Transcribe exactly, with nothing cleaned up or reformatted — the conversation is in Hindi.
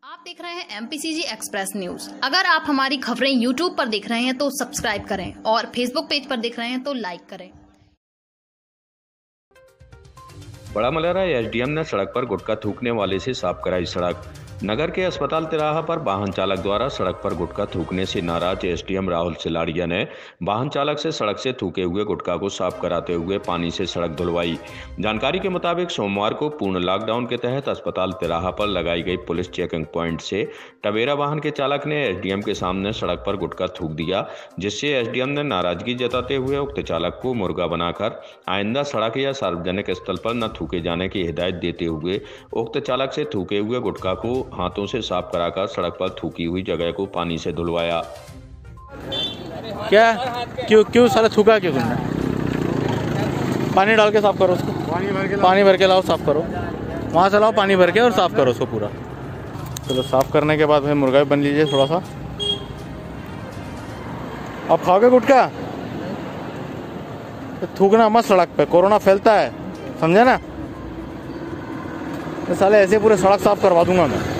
आप देख रहे हैं एमपीसीजी एक्सप्रेस न्यूज। अगर आप हमारी खबरें यूट्यूब पर देख रहे हैं तो सब्सक्राइब करें और फेसबुक पेज पर देख रहे हैं तो लाइक करें। बड़ा मलहरा एसडीएम ने सड़क पर गुटखा थूकने वाले से साफ कराई सड़क। नगर के अस्पताल तिराहा पर वाहन चालक द्वारा सड़क पर गुटखा थूकने से नाराज एसडीएम राहुल सिलाड़िया ने वाहन चालक से सड़क से थूके हुए गुटखा को साफ कराते हुए पानी से सड़क धुलवाई। जानकारी के मुताबिक सोमवार को पूर्ण लॉकडाउन के तहत अस्पताल तिराहा पर लगाई गई पुलिस चेकिंग पॉइंट से टवेरा वाहन के चालक ने एसडीएम के सामने सड़क पर गुटखा थूक दिया, जिससे एसडीएम ने नाराजगी जताते हुए उक्त चालक को मुर्गा बनाकर आइंदा सड़क या सार्वजनिक स्थल पर न थूके जाने की हिदायत देते हुए उक्त चालक से थूके हुए गुटखा को हाथों से साफ कराकर सड़क पर थूकी हुई जगह को पानी से धुलवाया। क्या क्यों क्यों साला थूका क्यों तुमने? पानी डाल के साफ करो उसको, पानी भर के पानी भर के लाओ, साफ करो, वहां से लाओ पानी भर के और साफ करो उसको पूरा। चलो साफ करने के बाद फिर मुर्गा भी बन लीजिए थोड़ा सा। अब खाओगे गुटखा? थूकना मत सड़क पे, कोरोना फैलता है, समझे ना? साले ऐसे पूरे सड़क साफ करवा दूंगा मैं।